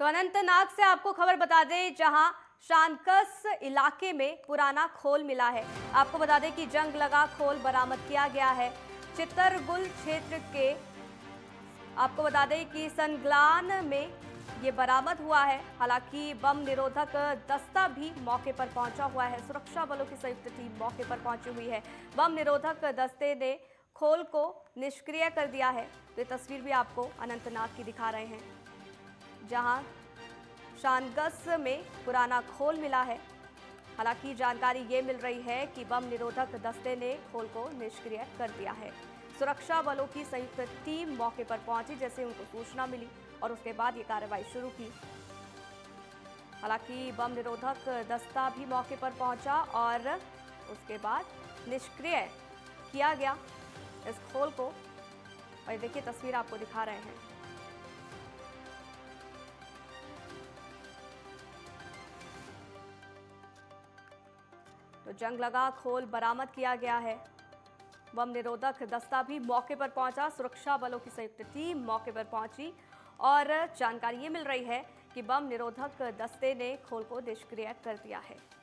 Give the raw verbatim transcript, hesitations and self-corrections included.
तो अनंतनाग से आपको खबर बता दें, जहां शानकस इलाके में पुराना खोल मिला है। आपको बता दें कि जंग लगा खोल बरामद किया गया है चित्तरगुल क्षेत्र के। आपको बता दें कि सनगलान में ये बरामद हुआ है। हालांकि बम निरोधक दस्ता भी मौके पर पहुंचा हुआ है। सुरक्षा बलों की संयुक्त टीम मौके पर पहुंची हुई है। बम निरोधक दस्ते ने खोल को निष्क्रिय कर दिया है। तो ये तस्वीर भी आपको अनंतनाग की दिखा रहे हैं, जहां शानगस में पुराना खोल मिला है। हालांकि जानकारी ये मिल रही है कि बम निरोधक दस्ते ने खोल को निष्क्रिय कर दिया है। सुरक्षा बलों की संयुक्त टीम मौके पर पहुंची जैसे उनको सूचना मिली और उसके बाद ये कार्रवाई शुरू की। हालांकि बम निरोधक दस्ता भी मौके पर पहुंचा और उसके बाद निष्क्रिय किया गया इस खोल को। और देखिए तस्वीर आपको दिखा रहे हैं। तो जंग लगा खोल बरामद किया गया है। बम निरोधक दस्ता भी मौके पर पहुंचा। सुरक्षा बलों की संयुक्त टीम मौके पर पहुंची और जानकारी ये मिल रही है कि बम निरोधक दस्ते ने खोल को निष्क्रिय कर दिया है।